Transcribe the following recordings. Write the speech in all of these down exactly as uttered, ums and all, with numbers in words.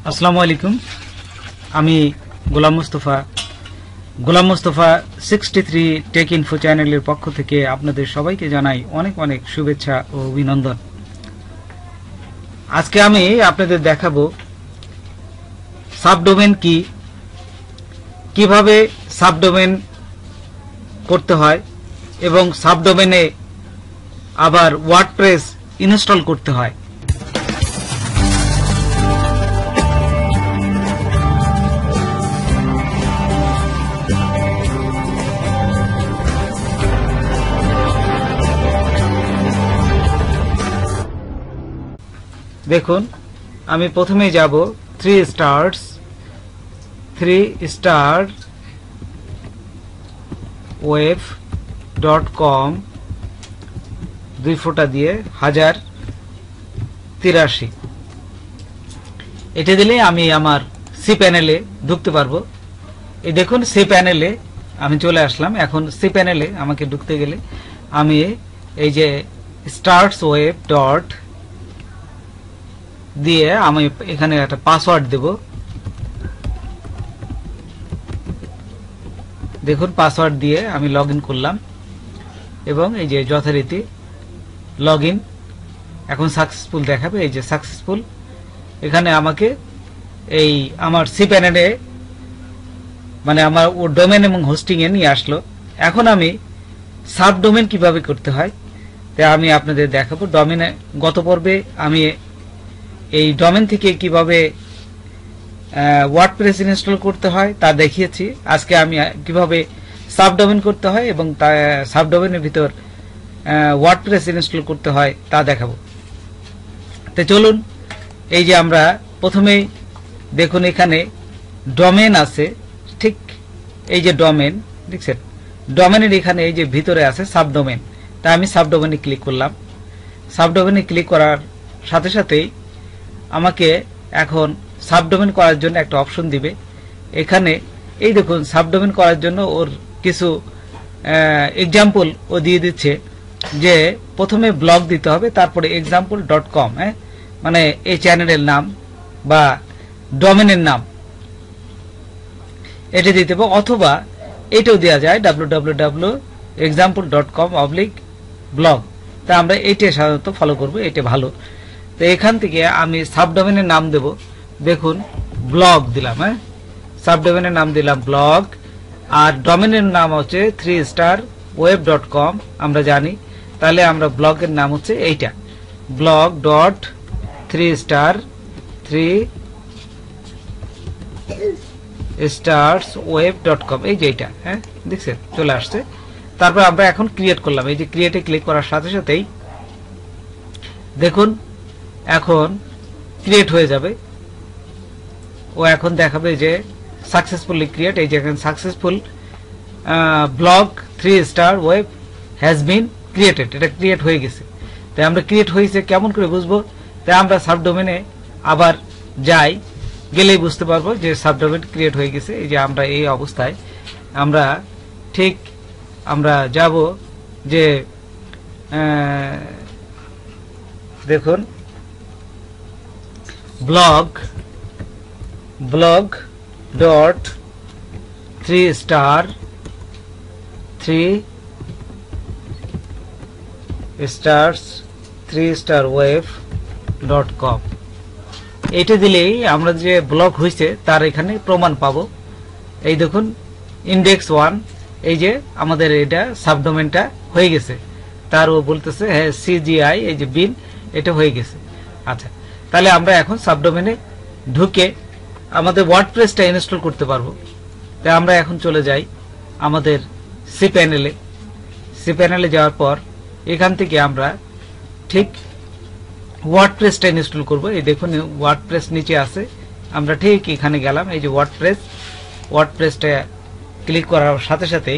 আসসালামু আলাইকুম। আমি Golam Mustafa Golam Mustafa sixty three tech info চ্যানেলের পক্ষ থেকে আপনাদের সবাইকে জানাই অনেক অনেক শুভেচ্ছা ও অভিনন্দন। আজকে আমি আপনাদের দেখাবো সাবডোমেন কি, কিভাবে সাবডোমেন করতে হয় এবং সাবডোমেনে আবার ওয়ার্ডপ্রেস ইনস্টল করতে হয়। দেখুন, আমি প্রথমে যাব three stars three star web dot com দুই ফোঁটা দিয়ে হাজার তিরাশি এটা দিলে আমি আমার সি প্যানেলে ঢুকতে পারবো। এই দেখুন, সি প্যানেলে আমি চলে আসলাম। এখন সি প্যানেলে আমাকে ঢুকতে গেলে আমি এই যে স্টার্টস ওয়েব ডট দিয়ে আমি এখানে একটা পাসওয়ার্ড দেব। দেখুন, পাসওয়ার্ড দিয়ে আমি লগ ইন করলাম এবং এই যে যথারীতি লগ ইন এখন সাকসেসফুল দেখাবে। এই যে সাকসেসফুল, এখানে আমাকে এই আমার সি প্যানেলে মানে আমার ও ডোমেন এবং হোস্টিং এ নিয়ে আসলো। এখন আমি সাব ডোমেন কিভাবে করতে হয় তা আমি আপনাদের দেখাবো। ডোমেনে গত পর্বে আমি এই ডোমেন থেকে কিভাবে ওয়ার্ডপ্রেস ইনস্টল করতে হয় তা দেখিয়েছি। আজকে আমি কিভাবে সাবডোমেন করতে হয় এবং সাবডোমেনের ভিতর ওয়ার্ডপ্রেস ইনস্টল করতে হয় তা দেখাবো। তো চলুন, এই যে আমরা প্রথমেই দেখুন এখানে ডোমেন আছে, ঠিক এই যে ডোমেন দেখছেন, ডোমেনের এখানে এই যে ভিতরে আছে সাবডোমেন। তা আমি সাবডোমেনে ক্লিক করলাম। সাবডোমেনে ক্লিক করার সাথে সাথেই আমাকে এখন সাবডোমেন করার জন্য একটা অপশন দিবে। এখানে এই দেখুন, সাবডোমেন করার জন্য ওর কিছু এক্সাম্পল ও দিয়ে দিচ্ছে যে প্রথমে ব্লগ দিতে হবে, তারপরে এক্সাম্পল ডট কম, হ্যাঁ মানে এই চ্যানেলের নাম বা ডোমেনের নাম এটা দিতে হবে, অথবা এটাও দেওয়া যায় W W W dot example dot com oblique blog. তা আমরা এইটা সাধারণত ফলো করবো, এটা ভালো। তো এখান থেকে আমি সাবডোমেনের নাম দেব। দেখুন, ব্লগ দিলাম, হ্যাঁ সাবডোমেনের নাম দিলাম ব্লগ, আর ডোমেনের নাম হচ্ছে three star web dot com আমরা জানি। তাহলে আমরা ব্লগের নাম হচ্ছে এইটা, blog dot three star three stars web dot com এই যে এইটা, হ্যাঁ দেখছেন চলে আসছে। তারপর আমরা এখন ক্রিয়েট করলাম। এই যে ক্রিয়েটে ক্লিক করার সাথে সাথেই দেখুন এখন ক্রিয়েট হয়ে যাবে। ও এখন দেখাবে যে সাকসেসফুলি ক্রিয়েট। এই যে এখন successful blog three star web has been created, এটা ক্রিয়েট হয়ে গেছে। তাই আমরা ক্রিয়েট হয়েছে কেমন করে বুঝবো? তাই আমরা সাবডোমেনে আবার যাই, গেলেই বুঝতে পারবো যে সাবডোমেন ক্রিয়েট হয়ে গেছে। এই যে আমরা এই অবস্থায় আমরা ঠিক আমরা যাব যে দেখুন blog blog dot three star three stars three star web dot com এইটা দিলেই আমরা যে ব্লগ হয়েছে তার এখানে প্রমাণ পাবো। এই দেখুন ইন্ডেক্স ওয়ান, এই যে আমাদের এটা সাবডোমেনটা হয়ে গেছে। তার ও বলতেছে হ্যাঁ সিজিআই এই যে বিন এটা হয়ে গেছে। আচ্ছা, তাহলে আমরা এখন সাবডোমেনে ঢুকে আমাদের ওয়ার্ডপ্রেসটা ইনস্টল করতে পারবো। তাই আমরা এখন চলে যাই আমাদের সি প্যানেলে। সি প্যানেলে যাওয়ার পর এখান থেকে আমরা ঠিক ওয়ার্ডপ্রেসটা ইনস্টল করব। এই দেখুন ওয়ার্ডপ্রেস নিচে আছে, আমরা ঠিক এখানে গেলাম। এই যে ওয়ার্ডপ্রেস, ওয়ার্ডপ্রেসটা ক্লিক করার সাথে সাথেই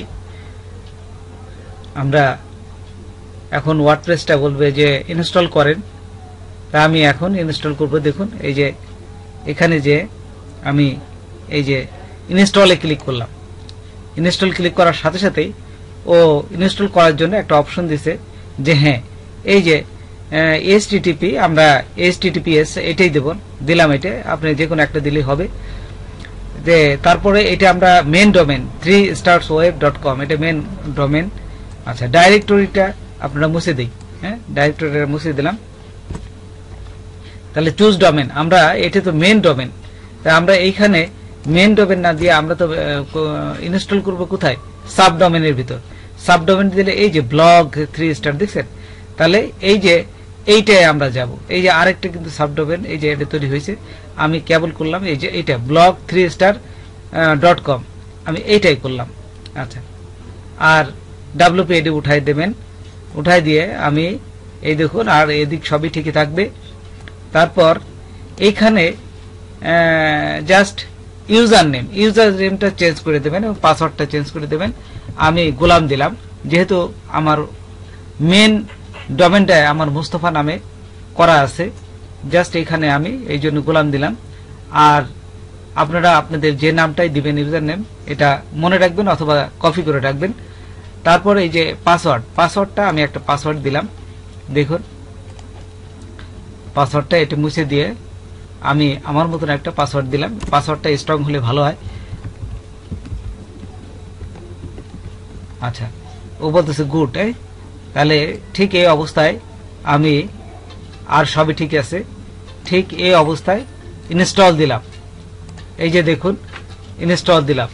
আমরা এখন ওয়ার্ডপ্রেসটা বলবে যে ইনস্টল করেন। তা আমি এখন ইনস্টল করব। দেখুন এই যে এখানে যে আমি এই যে ইনস্টলে ক্লিক করলাম। ইনস্টল ক্লিক করার সাথে সাথেই ও ইনস্টল করার জন্য একটা অপশন দিছে যে হ্যাঁ এই যে এইচটিটিপি আমরা এইচটিটিপিএস এটাই দেব, দিলাম, এটা আপনি যে কোনো একটা দিলেই হবে। যে তারপরে এটা আমরা main domain three stars web dot com, এটা মেন ডোমেন। আচ্ছা, ডাইরেক্টরিটা আপনারা মুছে দিই, হ্যাঁ, ডাইরেক্টরিটা মুছে দিলাম। তাহলে চুজ ডোমেন, আমরা এটা তো মেন ডোমেন, তাই আমরা এইখানে মেন ডোমেন না দিয়ে আমরা তো ইনস্টল করব কোথায়, সাব ডোমেনের ভিতর। সাব ডোমেন দিলে এই যে ব্লগ থ্রি স্টার দেখছেন, তাহলে এই যে এইটাই আমরা যাব। এই যে আরেকটা কিন্তু সাব ডোমেন, এই যে এটা তৈরি হয়েছে, আমি কেবল করলাম এই যে এইটা blog three star dot com, আমি এইটাই করলাম। আচ্ছা, আর ডাব্লিউপিএডি উঠাই দেবেন, উঠাই দিয়ে আমি এই দেখুন, আর এদিক সবই ঠিকই থাকবে। তারপর এইখানে জাস্ট ইউজার নেম, ইউজার নেমটা চেঞ্জ করে দেবেন এবং পাসওয়ার্ডটা চেঞ্জ করে দেবেন। আমি গোলাম দিলাম, যেহেতু আমার মেন ডোমেনটায় আমার মুস্তফা নামে করা আছে, জাস্ট এখানে আমি এই জন্য গোলাম দিলাম। আর আপনারা আপনাদের যে নামটাই দিবেন ইউজার নেম, এটা মনে রাখবেন অথবা কপি করে রাখবেন। তারপর এই যে পাসওয়ার্ড, পাসওয়ার্ডটা আমি একটা পাসওয়ার্ড দিলাম, দেখুন পাসওয়ার্ডটা এটা মুছে দিয়ে আমি আমার মতন একটা পাসওয়ার্ড দিলাম। পাসওয়ার্ডটা স্ট্রং হলে ভালো হয়। আচ্ছা, ও বলতেছে গুড, এই তাহলে ঠিক এই অবস্থায় আমি, আর সবই ঠিক আছে, ঠিক এই অবস্থায় ইনস্টল দিলাম। এই যে দেখুন ইনস্টল দিলাম,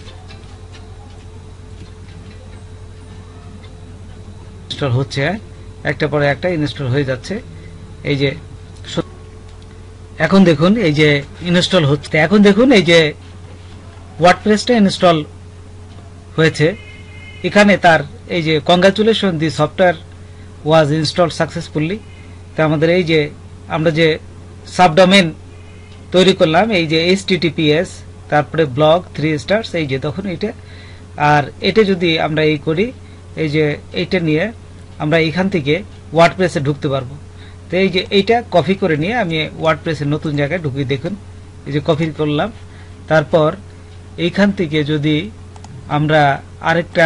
ইনস্টল হচ্ছে, একটা পরে একটা ইনস্টল হয়ে যাচ্ছে। এই যে এখন দেখুন এই যে ইনস্টল হচ্ছে, এখন দেখুন এই যে ওয়ার্ডপ্রেসটা ইনস্টল হয়েছে। এখানে তার এই যে congratulation, the software was install successfully. তা আমাদের এই যে আমরা যে সাবডোমেন তৈরি করলাম, এই যে এইচটিটিপিএস তারপরে ব্লগ থ্রি স্টার্স, এই যে তখন এটা, আর এটা যদি আমরা এই করি, এই যে এইটা নিয়ে আমরা এখান থেকে ওয়ার্ডপ্রেসে ঢুকতে পারবো। তো এই যে এইটা কপি করে নিয়ে আমি ওয়ার্ডপ্রেসের নতুন জায়গায় ঢুকিয়ে দেখুন, এই যে কপি করলাম। তারপর এইখান থেকে যদি আমরা আরেকটা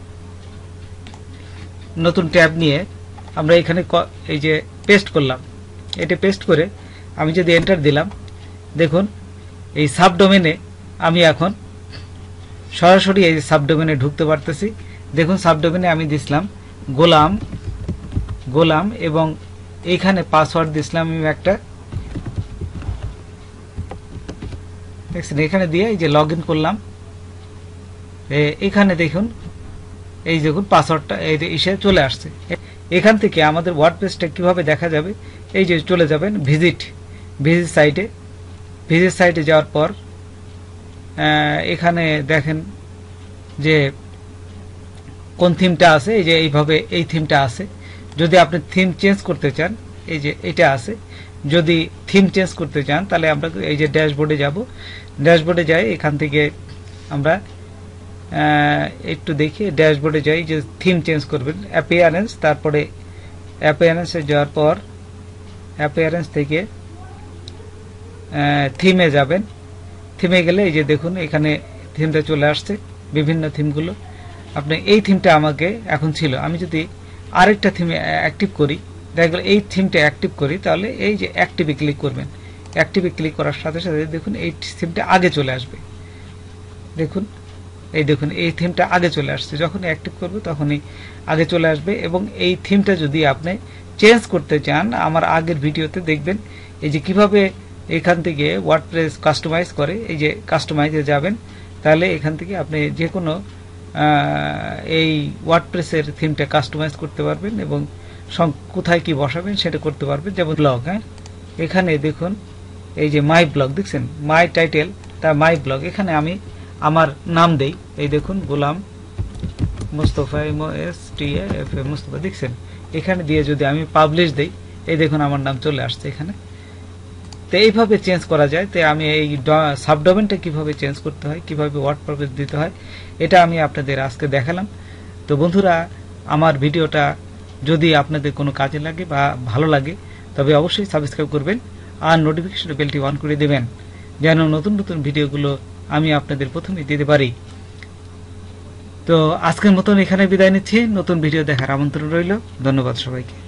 নতুন ট্যাব নিয়ে আমরা এখানে এই যে পেস্ট করলাম, এটা পেস্ট করে আমি যদি এন্টার দিলাম, দেখুন এই সাবডোমেনে আমি এখন সরাসরি এই সাবডোমেনে ঢুকতে পারতেছি। দেখুন সাবডোমেনে আমি দিছিলাম গোলাম গোলাম এবং এইখানে পাসওয়ার্ড দিছিলাম আমি একটা, দেখছেন, এখানে দিয়ে এই যে লগ ইন করলাম। এখানে দেখুন এই দেখুন পাসওয়ার্ডটা এই যে এসে চলে আসছে। এখান থেকে আমাদের ওয়ার্ডপ্রেসটা কিভাবে দেখা যাবে, এই যে চলে যাবেন ভিজিট, ভিজিট সাইটে, ভিজিট সাইটে যাওয়ার পর এখানে দেখেন যে কোন থিমটা আছে, এই যে এইভাবে এই থিমটা আছে। যদি আপনি থিম চেঞ্জ করতে চান, এই যে এটা আছে, যদি থিম চেঞ্জ করতে চান তাহলে আমরা এই যে ড্যাশবোর্ডে যাব, ড্যাশবোর্ডে যাই, এখান থেকে আমরা একটু দেখি ড্যাশবোর্ডে যাই, যে থিম চেঞ্জ করবেন, অ্যাপিয়ারেন্স, তারপরে অ্যাপিয়ারেন্সে যাওয়ার পর অ্যাপিয়ারেন্স থেকে থিমে যাবেন। থিমে গেলে এই যে দেখুন এখানে থিমটা চলে আসছে, বিভিন্ন থিমগুলো। আপনি এই থিমটা আমাকে এখন ছিল, আমি যদি আরেকটা থিমে অ্যাক্টিভ করি, দেখা গেল এই থিমটা অ্যাক্টিভ করি, তাহলে এই যে অ্যাক্টিভে ক্লিক করবেন, অ্যাক্টিভে ক্লিক করার সাথে সাথে দেখুন এই থিমটা আগে চলে আসবে। দেখুন এই দেখুন এই থিমটা আগে চলে আসছে, যখন অ্যাক্টিভ করবে তখনই আগে চলে আসবে। এবং এই থিমটা যদি আপনি চেঞ্জ করতে চান, আমার আগের ভিডিওতে দেখবেন এই যে কিভাবে এখান থেকে ওয়ার্ডপ্রেস কাস্টমাইজ করে, এই যে কাস্টমাইজে যাবেন, তাহলে এখান থেকে আপনি যে কোনো এই ওয়ার্ডপ্রেসের থিমটা কাস্টমাইজ করতে পারবেন এবং কোথায় কি বসাবেন সেটা করতে পারবেন। যেমন ব্লগ, হ্যাঁ, এখানে দেখুন এই যে মাই ব্লগ, দেখছেন মাই টাইটেল, তা মাই ব্লগ, এখানে আমি আমার নাম দেই, এই দেখুন Golam Mustafa, M S T F A Mustafa, দেখছেন, এখানে দিয়ে যদি আমি পাবলিশ দেই, এই দেখুন আমার নাম চলে আসছে এখানে। তো এইভাবে চেঞ্জ করা যায়। তো আমি এই সাবডোমেনটা কিভাবে চেঞ্জ করতে হয়, কিভাবে ওয়ার্ডপ্রেস দিতে হয়, এটা আমি আপনাদের আজকে দেখালাম। তো বন্ধুরা, আমার ভিডিওটা যদি আপনাদের কোনো কাজে লাগে বা ভালো লাগে, তবে অবশ্যই সাবস্ক্রাইব করবেন আর নোটিফিকেশন বেলটি অন করে দেবেন, যেন নতুন নতুন ভিডিওগুলো আমি আপনাদের প্রথমে দিতে পারি। তো আজকের মতন এখানে বিদায় নিচ্ছি, নতুন ভিডিও দেখার আমন্ত্রণ রইল। ধন্যবাদ সবাইকে।